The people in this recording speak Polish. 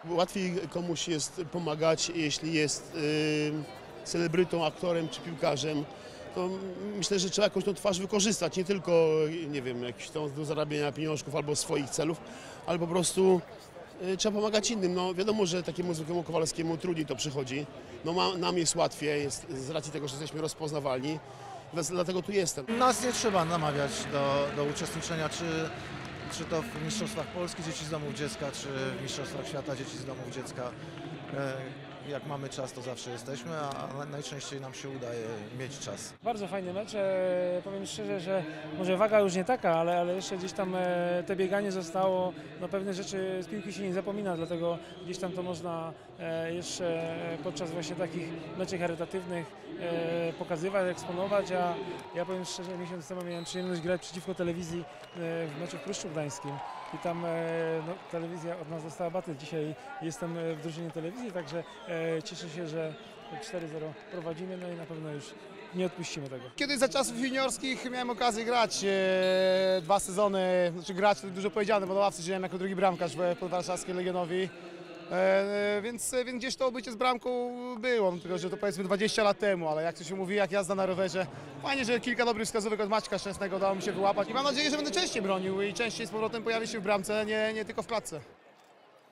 Łatwiej komuś jest pomagać, jeśli jest celebrytą, aktorem czy piłkarzem. To myślę, że trzeba jakoś tą twarz wykorzystać, nie tylko, nie wiem, jakiś tam do zarabiania pieniążków albo swoich celów, ale po prostu trzeba pomagać innym. No, wiadomo, że takiemu zwykłemu Kowalskiemu trudniej to przychodzi. No, nam jest łatwiej, z racji tego, że jesteśmy rozpoznawalni, więc dlatego tu jestem. Nas nie trzeba namawiać do uczestniczenia, czy to w Mistrzostwach Polski Dzieci z Domów Dziecka, czy w Mistrzostwach Świata Dzieci z Domów Dziecka. Jak mamy czas, to zawsze jesteśmy, a najczęściej nam się udaje mieć czas. Bardzo fajny mecz. Powiem szczerze, że może waga już nie taka, ale jeszcze gdzieś tam te bieganie zostało, no pewne rzeczy z piłki się nie zapomina, dlatego gdzieś tam to można jeszcze podczas właśnie takich meczy charytatywnych pokazywać, eksponować, a ja powiem szczerze, miesiąc temu miałem przyjemność grać przeciwko telewizji w meczu w Pruszczu Gdańskim i tam no, telewizja od nas dostała baty. Dzisiaj jestem w drużynie telewizji, także cieszę się, że 4-0 prowadzimy, no i na pewno już nie odpuścimy tego. Kiedyś za czasów juniorskich miałem okazję grać 2 sezony, znaczy grać to dużo powiedziane, bo na ławce siedziałem jako drugi bramkarz w podwarszawskiej Legionowi. Więc gdzieś to bycie z bramką było, no, tylko że to powiedzmy 20 lat temu, ale jak to się mówi, jak jazda na rowerze, fajnie, że kilka dobrych wskazówek od Maćka Szczęsnego udało mi się wyłapać i mam nadzieję, że będę częściej bronił i częściej z powrotem pojawię się w bramce, nie tylko w klatce.